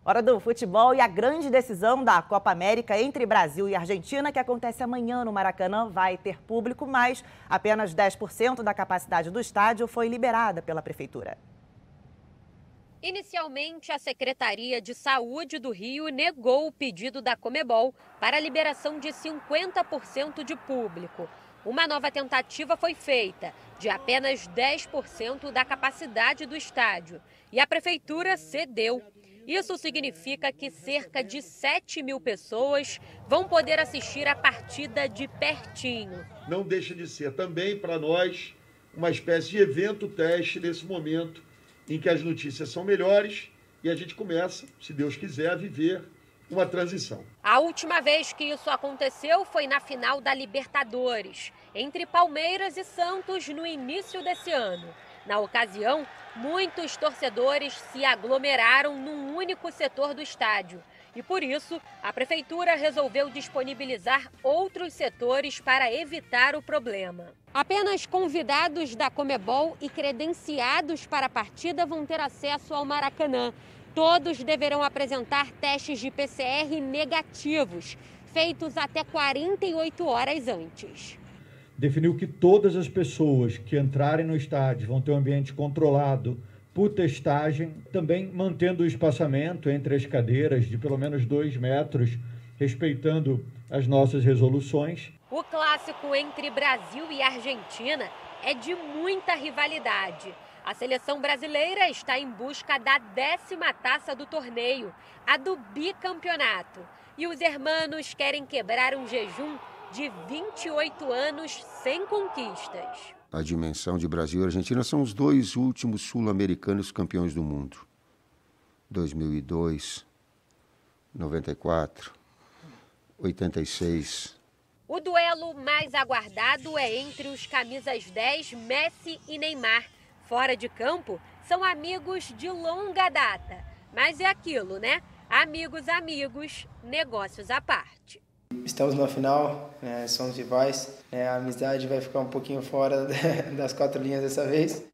Hora do futebol e a grande decisão da Copa América entre Brasil e Argentina, que acontece amanhã no Maracanã, vai ter público, mas apenas 10% da capacidade do estádio foi liberada pela Prefeitura. Inicialmente, a Secretaria de Saúde do Rio negou o pedido da Conmebol para a liberação de 50% de público. Uma nova tentativa foi feita, de apenas 10% da capacidade do estádio, e a Prefeitura cedeu. Isso significa que cerca de 7.000 pessoas vão poder assistir a partida de pertinho. Não deixa de ser também para nós uma espécie de evento teste nesse momento em que as notícias são melhores e a gente começa, se Deus quiser, a viver uma transição. A última vez que isso aconteceu foi na final da Libertadores, entre Palmeiras e Santos, no início desse ano. Na ocasião, muitos torcedores se aglomeraram num único setor do estádio. E por isso, a Prefeitura resolveu disponibilizar outros setores para evitar o problema. Apenas convidados da Conmebol e credenciados para a partida vão ter acesso ao Maracanã. Todos deverão apresentar testes de PCR negativos, feitos até 48 horas antes. Definiu que todas as pessoas que entrarem no estádio vão ter um ambiente controlado por testagem, também mantendo o espaçamento entre as cadeiras de pelo menos 2 metros, respeitando as nossas resoluções. O clássico entre Brasil e Argentina é de muita rivalidade. A seleção brasileira está em busca da 10ª taça do torneio, a do bicampeonato. E os hermanos querem quebrar um jejum de 28 anos sem conquistas. A dimensão de Brasil e Argentina são os dois últimos sul-americanos campeões do mundo. 2002, 94, 86. O duelo mais aguardado é entre os camisas 10, Messi e Neymar. Fora de campo, são amigos de longa data. Mas é aquilo, né? Amigos, negócios à parte. Estamos na final, somos rivais, a amizade vai ficar um pouquinho fora das 4 linhas dessa vez,